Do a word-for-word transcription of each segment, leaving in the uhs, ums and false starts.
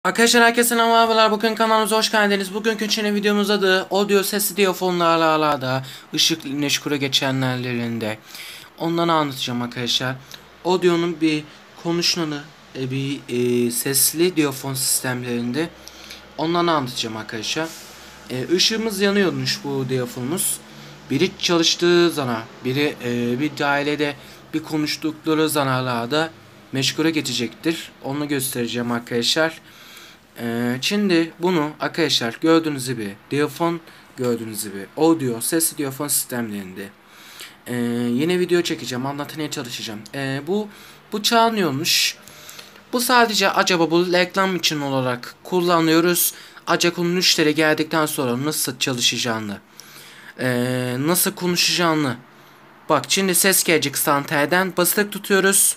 Arkadaşlar herkese merhabalar. Bugün kanalımıza hoş geldiniz. Bugünkü çene videomuzda da audio sesli diyafonlarla da ışık neşkure geçenlerinde ondan anlatacağım arkadaşlar. Audio'nun bir konuşmanı e, bir e, sesli diyafon sistemlerinde ondan anlatacağım arkadaşlar. E, ışığımız yanıyormuş bu diyafonumuz. Biri çalıştığı zaman, biri e, bir dairede bir konuştukları zamanlarda meşgule geçecektir. Onu göstereceğim arkadaşlar. Ee, şimdi bunu arkadaşlar gördüğünüz gibi diyafon gördüğünüz gibi audio sesli diyafon sistemlerinde ee, yeni video çekeceğim, anlatmaya çalışacağım. Ee, bu bu çalmıyormuş. Bu sadece acaba bu reklam için olarak kullanıyoruz. Acaba müşteri geldikten sonra nasıl çalışacağını, ee, nasıl konuşacağını. Bak şimdi ses gelecek santerden basılı tutuyoruz.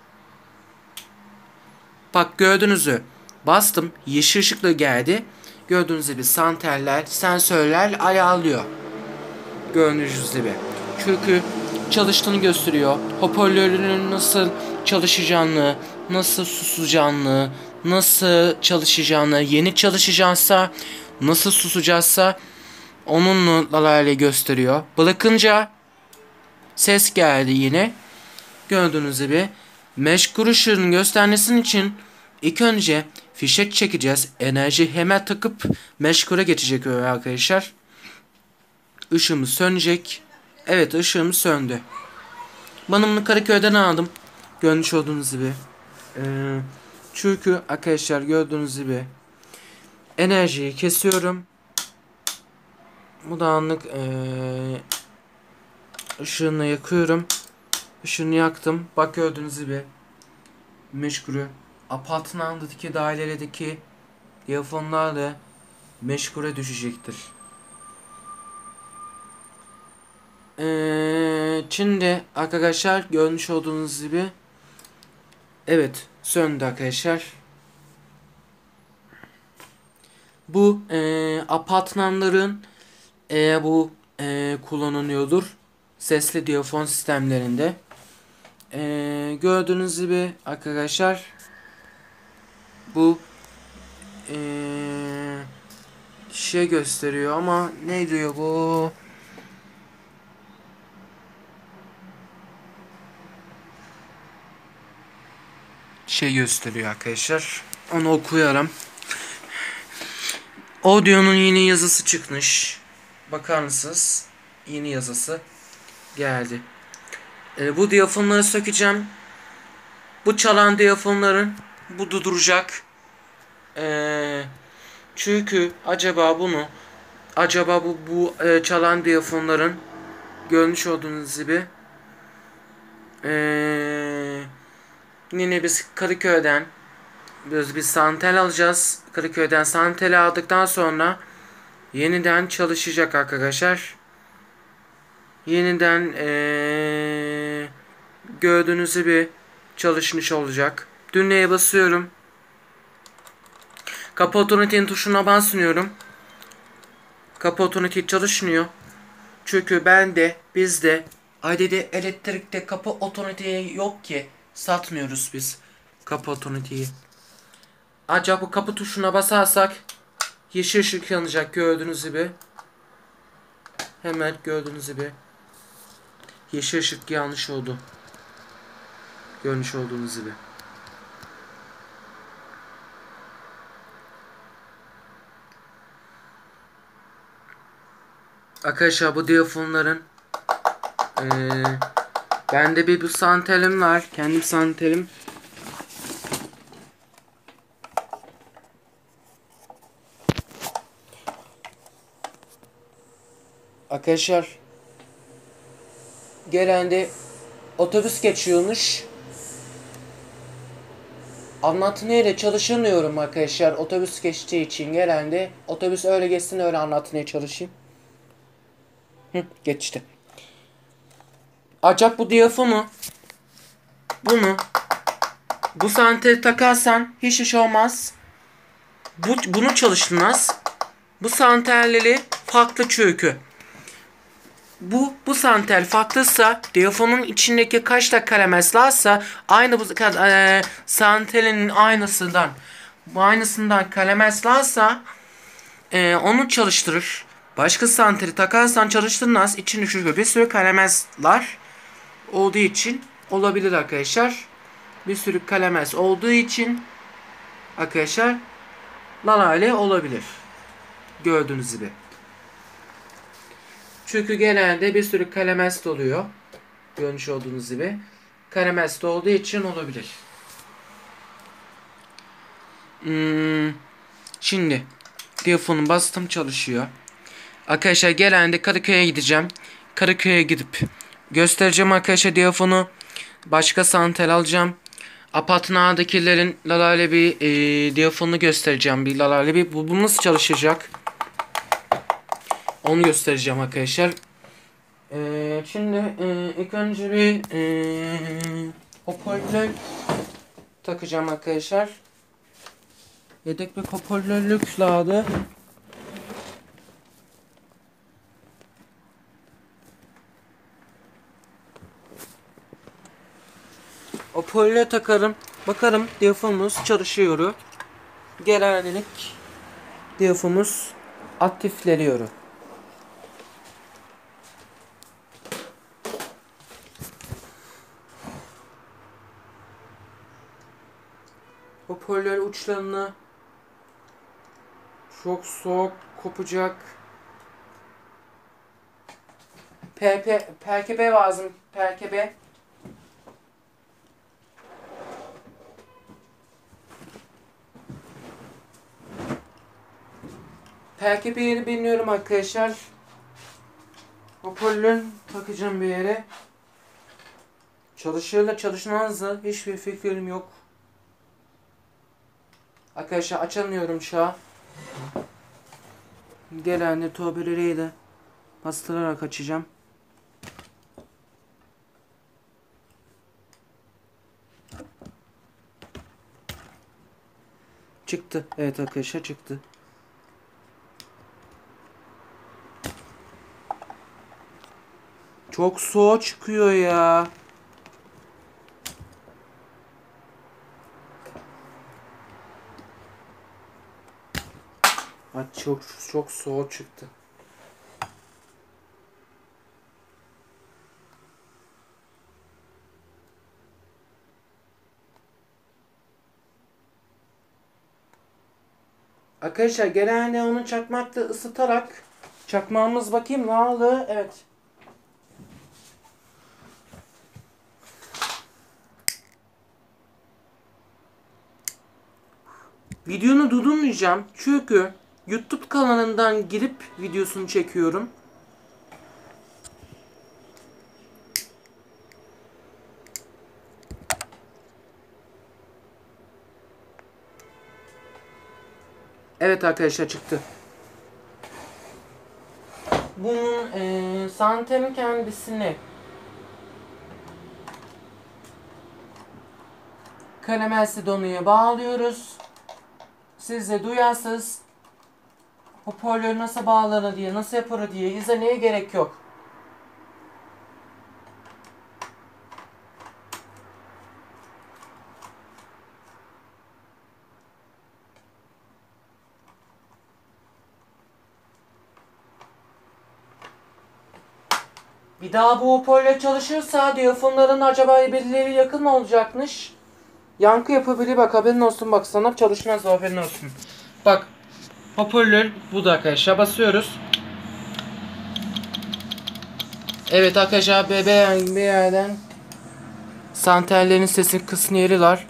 Bak gördünüz mü? Bastım. Yeşil ışıkla geldi. Gördüğünüz gibi santerler, sensörler ayarlıyor. Gördüğünüz gibi. Çünkü çalıştığını gösteriyor. Hoparlörünün nasıl çalışacağını, nasıl susacağını, nasıl çalışacağını, yeni çalışacaksa, nasıl susacaksa onunla gösteriyor. Bırakınca ses geldi yine. Gördüğünüz gibi meşgul ışığını göstermesi için ilk önce fişek çekeceğiz. Enerji hemen takıp meşgule geçecek arkadaşlar. Işığımız sönecek. Evet, ışığımız söndü. Ben bunu Karaköy'den aldım. Görmüş olduğunuz gibi. Ee, çünkü arkadaşlar gördüğünüz gibi enerjiyi kesiyorum. Bu da anlık ee, ışığını yakıyorum. Işığını yaktım. Bak gördüğünüz gibi meşgulü apartmandaki dairelerdeki diyafonlar da meşgule düşecektir. Ee, şimdi arkadaşlar görmüş olduğunuz gibi evet söndü arkadaşlar. Bu e, apartmanların e, bu e, kullanılıyordur sesli diyafon sistemlerinde. Ee, gördüğünüz gibi arkadaşlar bu ee, şey gösteriyor ama ne diyor bu? Şey gösteriyor arkadaşlar. Onu okuyalım. Audio'nun yeni yazısı çıkmış. Bakar mısınız? Yeni yazısı geldi. Ee, bu diyafonları sökeceğim. Bu çalan diyafonların bu duracak. Ee, çünkü acaba bunu acaba bu bu e, çalan diyafonların görmüş olduğunuz gibi ee, yine biz Kadıköy'den biz bir santel alacağız. Kadıköy'den santel aldıktan sonra yeniden çalışacak arkadaşlar. Yeniden ee, gördüğünüz gibi çalışmış olacak. Düğmeye basıyorum. Kapı otomatik tuşuna basıyorum. Kapı otomatik çalışmıyor. Çünkü ben de bizde ailede elektrikte kapı otomatiği yok ki. Satmıyoruz biz kapı otomatiği. Acaba bu kapı tuşuna basarsak yeşil ışık yanacak gördüğünüz gibi. Hemen gördüğünüz gibi yeşil ışık yanlış oldu. Görmüş olduğunuz gibi. Arkadaşlar bu diyafonların ee, bende bir bu santelim var. Kendim santelim. Arkadaşlar gelende otobüs geçiyormuş. Anlatmaya da çalışamıyorum arkadaşlar. Otobüs geçtiği için gelende otobüs öyle geçsin öyle anlatmaya çalışayım. Hı, geçti. Acaba bu diyafonu bunu bu santeri takarsan hiç iş olmaz. Bu, bunu çalıştırmaz. Bu santerleri farklı çünkü. Bu bu santer farklıysa diyafonun içindeki kaç da kalemeslarsa aynı bu e, santerin aynısından Bu aynısından kalemes varsa e, onu çalıştırır. Başka santeri takarsan çalıştırmaz. İçini çünkü bir sürü kalemezler olduğu için olabilir arkadaşlar. Bir sürü kalemez olduğu için arkadaşlar lalale olabilir. Gördüğünüz gibi. Çünkü genelde bir sürü kalemest oluyor. Görmüş olduğunuz gibi. Kalemest olduğu için olabilir. Hmm, şimdi diyafonu bastım, çalışıyor. Arkadaşlar genelde Kadıköy'e gideceğim. Kadıköy'e gidip göstereceğim arkadaşlar diyafonu. Başka santel alacağım. Apartmandakilerin lalale bir e, diyafonu göstereceğim. Bir lalale bir bu, bu nasıl çalışacak? Onu göstereceğim arkadaşlar. Ee, şimdi e, ilk önce bir e, hoparlör takacağım arkadaşlar. Yedek bir hoparlörlük lazım. Hoparlör takarım. Bakarım diyafonumuz çalışıyor. Genellik diyafonumuz aktifleniyor. Hoparlör uçlarını çok soğuk kopacak. P P P K B lazım. P K B. P K B'yi bilmiyorum arkadaşlar. Hoparlör takacağım bir yere. Çalışır da çalışmaz da hiçbir fikrim yok. Arkadaşlar açamıyorum şu an. Genelde tuğbeleri de bastırarak açacağım. Çıktı. Evet arkadaşlar çıktı. Çok soğuk çıkıyor ya. Ha, çok çok soğuk çıktı. Arkadaşlar genelde onu çakmakla ısıtarak çakmağımız bakayım ne oldu? Evet. Videonu durdurmayacağım çünkü YouTube kanalından girip videosunu çekiyorum. Evet arkadaşlar çıktı. Bunun e, santemin kendisini kalemelsi donuya bağlıyoruz. Siz de duyarsınız. Hoparlör nasıl bağlanır diye, nasıl yapar diye izlemeye gerek yok. Bir daha bu hoparlör çalışırsa diyafonların acaba birbirleri yakın mı olacakmış? Yankı yapabilir, bak haberin olsun, bak sana çalışmaz, haberin olsun. Bak hoparlör bu da arkadaşlar, basıyoruz. Evet arkadaşlar bebeğen bir yerden santerlerin sesini kısnıyorlar.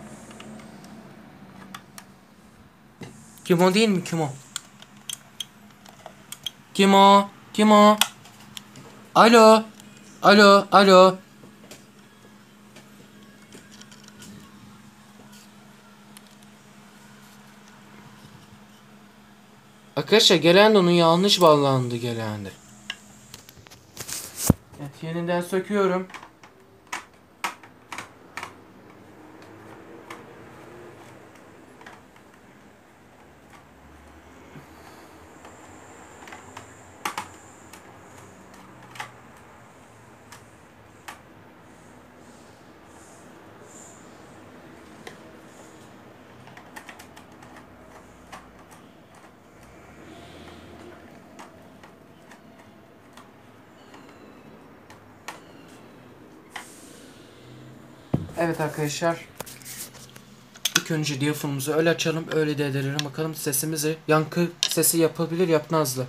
Kim o değil mi? Kim o? Kim o? Kim o? Alo. Alo. Alo. Arkadaşlar gelen de onun yanlış bağlandı gelen de. Evet yeniden söküyorum. Evet arkadaşlar. İlk önce diyaframımızı öyle açalım, öyle de edelim. Bakalım sesimizi, yankı sesi yapabilir yapmazdı.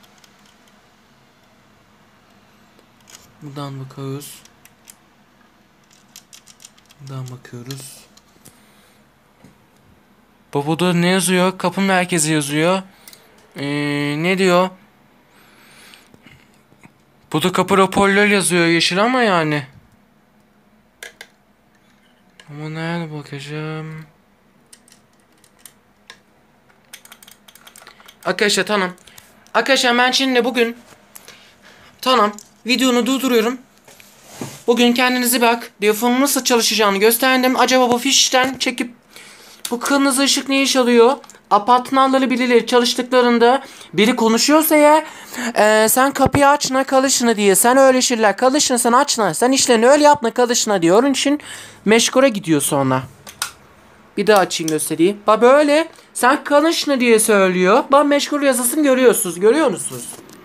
Buradan bakıyoruz. Buradan bakıyoruz. Babu'da ne yazıyor? Kapı merkezi yazıyor. Ee, ne diyor? Bu da kapı raporları yazıyor yeşil ama yani. Ama nerede bakacağım? Arkadaşlar tamam. Arkadaşlar ben şimdi bugün tamam videonu durduruyorum. Bugün kendinize bak. Diyaframın nasıl çalışacağını gösterdim. Acaba bu fişten çekip bu kırmızı ışık ne iş alıyor? Apartmanları birileri çalıştıklarında biri konuşuyorsa ya e, sen kapıyı açma kalışına diye. Sen öyle şeyler kalışına sen açma. Sen işlerini öyle yapma kalışına diyor. Onun için meşgule gidiyor sonra. Bir daha açayım göstereyim. Bak böyle sen kalışına diye söylüyor. Bak meşgul yazısını görüyorsunuz. Görüyor musunuz?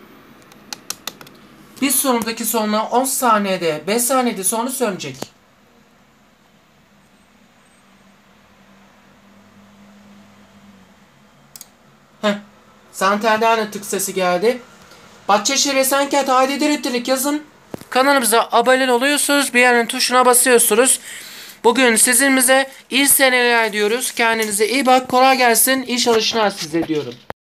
Bir sonundaki sonra on saniyede beş saniyede sonra sönecek. Heh. Santerden tık sesi geldi. Bahçeşehir Esenkent Haydi Dirittirik yazın. Kanalımıza abone oluyorsunuz. Bir yerin tuşuna basıyorsunuz. Bugün sizinle iyi seneler diyoruz. Kendinize iyi bak. Kolay gelsin. İyi çalışmalar size diyorum.